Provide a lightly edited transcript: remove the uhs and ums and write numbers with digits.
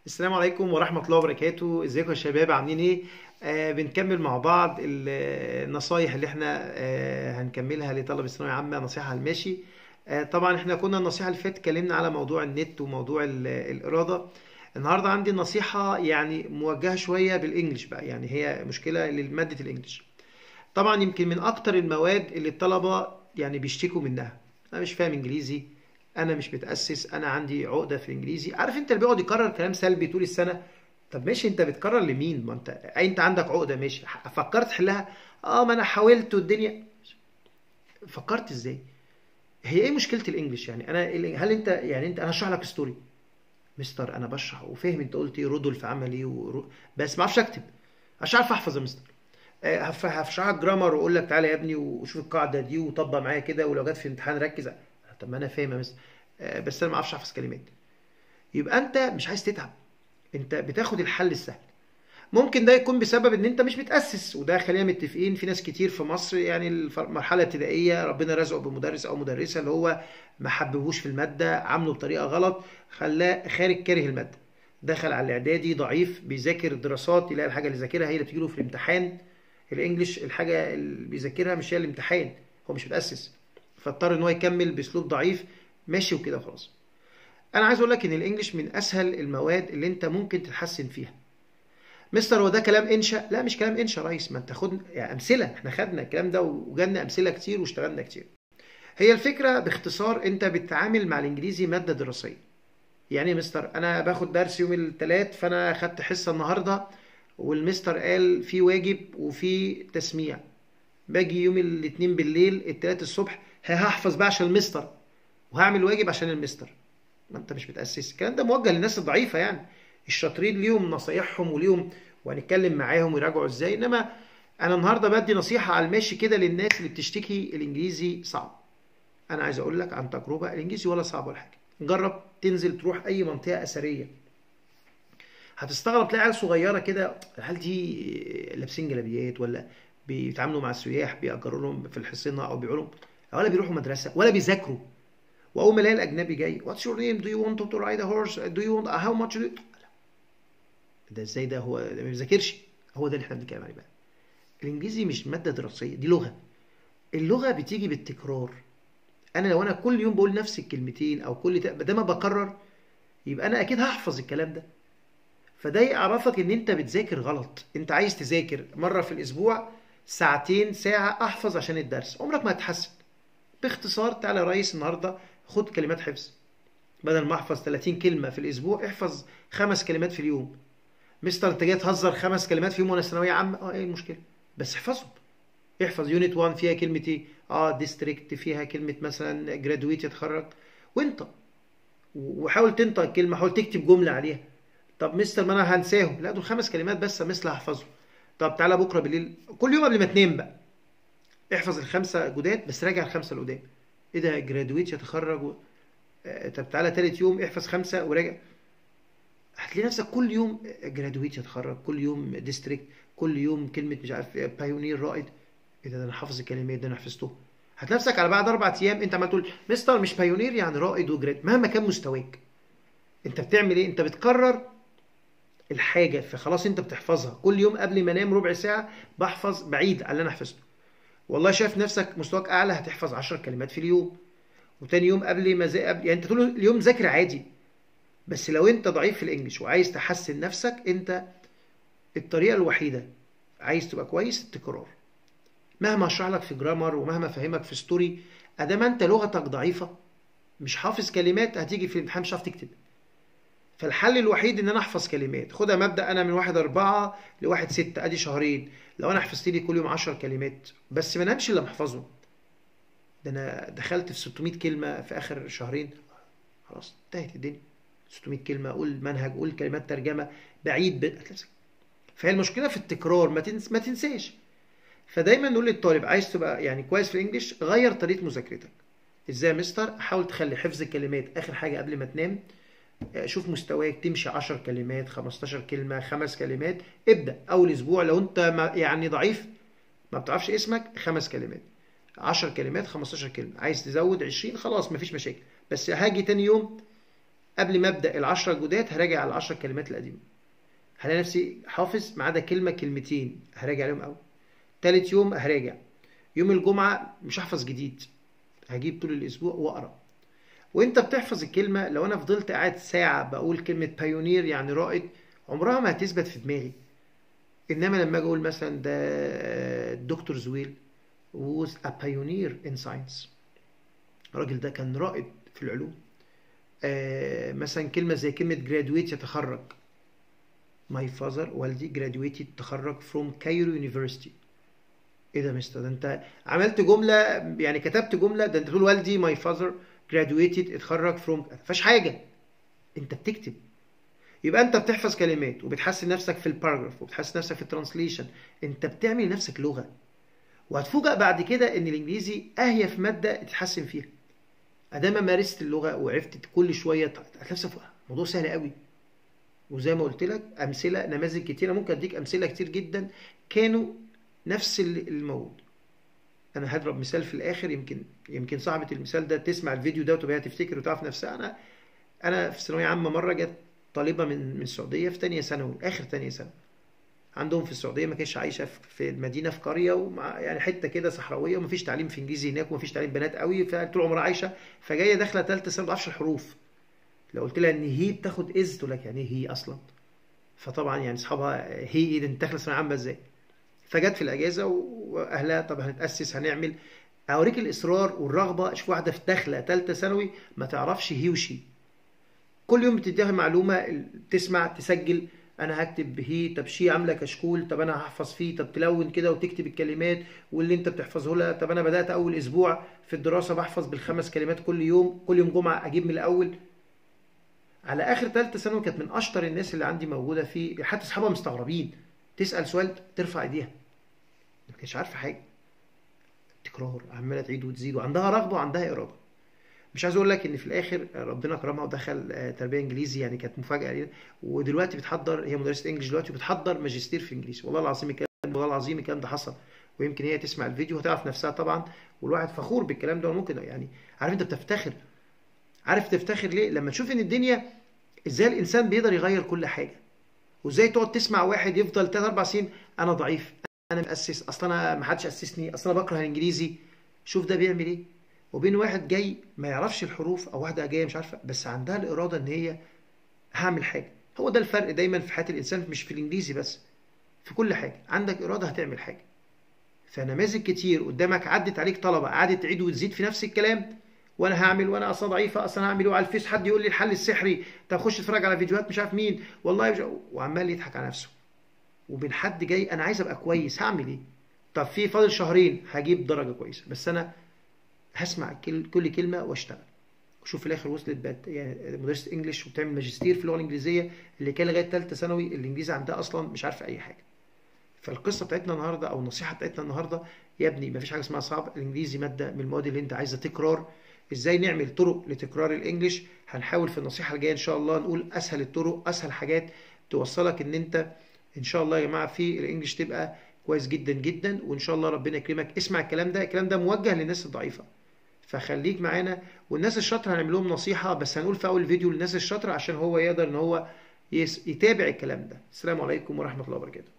السلام عليكم ورحمة الله وبركاته. ازيكم يا شباب، عاملين ايه؟ بنكمل مع بعض النصايح اللي احنا هنكملها لطلبة الثانوية عامة، نصيحة على الماشي. طبعا احنا كنا النصيحة اللي فاتت اتكلمنا على موضوع النت وموضوع الإرادة. النهاردة عندي نصيحة يعني موجهة شوية بالإنجليش بقى، يعني هي مشكلة لمادة الإنجليش. طبعا يمكن من أكتر المواد اللي الطلبة يعني بيشتكوا منها: أنا مش فاهم إنجليزي، انا مش متاسس، انا عندي عقده في الانجليزي. عارف انت اللي بيقعد يكرر كلام سلبي طول السنه؟ طب ماشي، انت بتكرر لمين؟ ما انت عندك عقده، ماشي، فكرت تحلها؟ اه، ما انا حاولت والدنيا. فكرت ازاي؟ هي ايه مشكله الانجليش؟ يعني هل انت يعني انا هشرح لك ستوري. مستر انا بشرح وفاهم انت قلت ايه، رودولف عمل ايه بس ما اعرفش اكتب. مش عارف احفظ يا مستر. هشرح لك جرامر واقول لك تعالى يا ابني وشوف القاعده دي وطبق معايا كده، ولو جت في الامتحان ركز. طب ما انا فاهم يا مستر، بس انا ما اعرفش احفظ كلمات. يبقى انت مش عايز تتعب، انت بتاخد الحل السهل. ممكن ده يكون بسبب ان انت مش متأسس، وده خلينا متفقين في ناس كتير في مصر، يعني المرحله الابتدائيه ربنا رزقه بمدرس او مدرسه اللي هو ما حببوش في الماده، عامله بطريقه غلط، خلاه خارج كاره الماده. دخل على الاعدادي ضعيف، بيذاكر الدراسات يلاقي الحاجه اللي ذاكرها هي اللي بتجيله في الامتحان. الانجليش الحاجه اللي بيذاكرها مش هي الامتحان، هو مش متأسس، فاضطر ان هو يكمل باسلوب ضعيف، ماشي وكده خلاص. انا عايز اقول لك ان الانجليش من اسهل المواد اللي انت ممكن تتحسن فيها. مستر هو ده كلام انشا؟ لا، مش كلام انشا يا ريس، ما انت خد يعني امثله، احنا خدنا الكلام ده وجالنا امثله كتير واشتغلنا كتير. هي الفكره باختصار، انت بتتعامل مع الانجليزي ماده دراسيه. يعني مستر انا باخد درس يوم الثلاث، فانا خدت حصه النهارده والمستر قال في واجب وفي تسميع. باجي يوم الاثنين بالليل الثلاث الصبح هحفظ بقى عشان المستر، وهعمل واجب عشان المستر. ما انت مش متأسس. الكلام ده موجه للناس الضعيفة يعني. الشاطرين ليهم نصايحهم وليهم، وهنتكلم معاهم ويراجعوا ازاي. انما انا النهارده بدي نصيحة على الماشي كده للناس اللي بتشتكي الانجليزي صعب. انا عايز اقول لك عن تجربة، الانجليزي ولا صعب ولا حاجة. جرب تنزل تروح اي منطقة اثرية، هتستغرب تلاقي عيال صغيرة كده. العيال دي لابسين جلابيات ولا بيتعاملوا مع السياح، بيأجروا لهم في الحصينة او بيقولوا، ولا بيروحوا مدرسة ولا بيذاكروا. واول ما الاقي الاجنبي جاي: واتس يور نيم، دو يو ونت تو رايد ا هورس، دو يو ونت هاو ماتش ده ازاي؟ ده هو ده ما بيذاكرش. هو ده اللي احنا بنتكلم عليه بقى. الانجليزي مش ماده دراسيه، دي لغه. اللغه بتيجي بالتكرار. انا لو انا كل يوم بقول نفس الكلمتين او ده ما بكرر، يبقى انا اكيد هحفظ الكلام ده. فده يعرفك ان انت بتذاكر غلط. انت عايز تذاكر مره في الاسبوع ساعتين ساعه احفظ عشان الدرس، عمرك ما هتحسن. باختصار، تعالى يا ريس النهارده خد كلمات حفظ. بدل ما احفظ 30 كلمة في الأسبوع، احفظ 5 كلمات في اليوم. مستر أنت جاي تهزر، 5 كلمات في يوم وأنا ثانوية عامة؟ إيه المشكلة؟ بس احفظهم. احفظ يونت 1 فيها كلمة إيه؟ ديستريكت فيها كلمة مثلا جرادويت، يتخرج. وأنت وحاول تنطق الكلمة، حاول تكتب جملة عليها. طب مستر ما أنا هنساهم. لا، دول 5 كلمات بس مثل هحفظهم. طب تعالى بكرة بالليل، كل يوم قبل ما تنام بقى احفظ ال5 جداد، بس راجع ال5 القدام. ايه ده؟ جرادويت، يتخرج طب تعالى تالت يوم احفظ 5 وراجع. هتلاقي نفسك كل يوم جرادويت، يتخرج، كل يوم ديستريكت، كل يوم كلمة مش عارف بايونير، رائد. ايه ده؟ انا حافظ الكلمات ده، انا حفظته. هتلاقي نفسك على بعد 4 ايام انت عمال تقول مستر مش بايونير يعني رائد وجراد، مهما كان مستواك. انت بتعمل ايه؟ انت بتكرر الحاجة، فخلاص انت بتحفظها. كل يوم قبل ما انام ربع ساعة بحفظ بعيد على اللي انا حفظته. والله شايف نفسك مستواك اعلى، هتحفظ 10 كلمات في اليوم. وتاني يوم قبل ما يعني انت طول اليوم ذاكر عادي. بس لو انت ضعيف في الانجليش وعايز تحسن نفسك، انت الطريقة الوحيدة عايز تبقى كويس التكرار. مهما اشرح لك في جرامر ومهما افهمك في ستوري، ادام انت لغتك ضعيفة مش حافظ كلمات، هتيجي في الامتحان مش هتعرف تكتب. فالحل الوحيد ان انا احفظ كلمات. خدها مبدأ، انا من 1/4 ل1/6، ادي شهرين. لو انا حفظت لي كل يوم 10 كلمات بس ما نامش الا محفظهم، ده انا دخلت في 600 كلمة في اخر شهرين. خلاص انتهت الدنيا. 600 كلمة، قول منهج، قول كلمات ترجمة، بعيد فهي المشكلة في التكرار، ما تنساش. فدايما نقول للطالب عايز تبقى يعني كويس في الانجليش، غير طريقة مذاكرتك. ازاي يا مستر؟ حاول تخلي حفظ الكلمات اخر حاجة قبل ما تنام. شوف مستواك، تمشي 10 كلمات، 15 كلمة، 5 كلمات. ابدأ اول اسبوع لو انت يعني ضعيف، ما بتعرفش اسمك، 5 كلمات، 10 كلمات، 15 كلمة. عايز تزود 20 خلاص مفيش مشاكل. بس هاجي تاني يوم قبل ما ابدا العشرة الجداد هراجع على العشرة الكلمات القديمه، هلاقي نفسي حافظ ما عدا كلمه كلمتين هراجع عليهم اول. تالت يوم هراجع. يوم الجمعه مش هحفظ جديد، هجيب طول الاسبوع واقرا. وانت بتحفظ الكلمه، لو انا فضلت قاعد ساعه بقول كلمه بايونير يعني رائد، عمرها ما هتثبت في دماغي. انما لما اجي اقول مثلا ده دكتور زويل was a pioneer in science، الراجل ده كان رائد في العلوم. مثلا كلمة زي كلمة graduate يتخرج، my father والدي graduated تخرج from Cairo University. ايه ده مستر، ده انت عملت جملة يعني كتبت جملة، ده انت تقول والدي my father graduated اتخرج from، مفيهاش حاجة، انت بتكتب. يبقى انت بتحفظ كلمات وبتحسن نفسك في الباراجراف وبتحسن نفسك في الترانسليشن، انت بتعمل لنفسك لغة. وهتفوجئ بعد كده ان الانجليزي اهيف مادة تتحسن فيها. ادام مارست اللغة وعرفت كل شوية هتلاقي نفسك الموضوع سهل قوي. وزي ما قلت لك امثلة نماذج كتيرة، ممكن اديك امثلة كتير جدا كانوا نفس الموجود. انا هضرب مثال في الاخر، يمكن صاحبة المثال ده تسمع الفيديو ده وتبقى تفتكر وتعرف نفسها. انا في ثانوية عامة مرة جت طالبة من السعودية في تانية ثانوي، اخر تانية ثانوي. عندهم في السعودية ما كانتش عايشة في المدينة في قرية ومع يعني حتة كده صحراوية ومفيش تعليم في انجليزي هناك ومفيش تعليم بنات قوي، فطول عمرها عايشة. فجاية داخلة ثالثة ثانوي ما تعرفش الحروف. لو قلت لها ان هي بتاخد از تقول لك يعني ايه هي اصلا. فطبعا يعني اصحابها هي ايه انت داخله ثانوية عامة ازاي؟ فجت في الاجازة واهلها طب هنتأسس هنعمل. اوريك الاصرار والرغبة. اشوف واحدة في داخلة ثالثة ثانوي ما تعرفش هي وشي، كل يوم بتديها معلومة تسمع تسجل. انا هكتب هي، طب شي عامله كشكول، طب انا هحفظ فيه، طب تلون كده وتكتب الكلمات واللي انت بتحفظه لها. طب انا بدات اول اسبوع في الدراسه بحفظ بالخمس كلمات كل يوم، كل يوم جمعه اجيب من الاول. على اخر ثالثه ثانوي كانت من اشطر الناس اللي عندي موجوده فيه، حتى اصحابها مستغربين. تسال سؤال ترفع ايديها، ما كانتش عارفه حاجه. تكرار عماله تعيد وتزيد وعندها رغبه وعندها اراده. مش عايز اقول لك ان في الاخر ربنا كرمها ودخل تربيه انجليزي، يعني كانت مفاجاه لينا. ودلوقتي بتحضر، هي مدرسه انجلش دلوقتي وبتحضر ماجستير في انجليزي. والله العظيم الكلام، والله العظيم الكلام ده حصل. ويمكن هي تسمع الفيديو وتعرف نفسها طبعا، والواحد فخور بالكلام ده. وممكن يعني عارف انت بتفتخر. عارف تفتخر ليه؟ لما تشوف ان الدنيا ازاي الانسان بيقدر يغير كل حاجه. وازاي تقعد تسمع واحد يفضل 3 4 سنين انا ضعيف، انا متاسس، اصل انا ما حدش اسسني، اصل انا بكره الانجليزي. شوف ده بيعمل ايه. وبين واحد جاي ما يعرفش الحروف او واحده جايه مش عارفه بس عندها الاراده ان هي هعمل حاجه. هو ده الفرق دايما في حياه الانسان، مش في الانجليزي بس، في كل حاجه عندك اراده هتعمل حاجه. فنماذج كتير قدامك عدت عليك طلبه قعدت تعيد وتزيد في نفس الكلام، وانا هعمل، وانا اصلا ضعيفه، اصلا هعمل. وعلى الفيس حد يقول لي الحل السحري، طب خش اتفرج على فيديوهات مش عارف مين والله وعمال يضحك على نفسه. وبين حد جاي انا عايز ابقى كويس هعمل ايه؟ طب في فاضل شهرين هجيب درجه كويسه، بس انا هسمع كل كلمه واشتغل. وشوف في الاخر وصلت بقت يعني مدرسه انجلش وبتعمل ماجستير في اللغه الانجليزيه، اللي كان لغايه ثالثه ثانوي الانجليزي عندها اصلا مش عارفه اي حاجه. فالقصه بتاعتنا النهارده او النصيحه بتاعتنا النهارده، يا ابني مفيش حاجه اسمها صعب. الانجليزي ماده من المواد اللي انت عايزه تكرار. ازاي نعمل طرق لتكرار الانجليش؟ هنحاول في النصيحه الجايه ان شاء الله نقول اسهل الطرق، اسهل حاجات توصلك ان انت ان شاء الله يا جماعه في الانجليش تبقى كويس جدا جدا. وان شاء الله ربنا يكرمك. اسمع الكلام ده، الكلام ده موجه للناس الضعيفه، فخليك معانا. والناس الشاطره هنعمل لهم نصيحه، بس هنقول في اول فيديو للناس الشاطره عشان هو يقدر ان هو يتابع الكلام ده. السلام عليكم ورحمه الله وبركاته.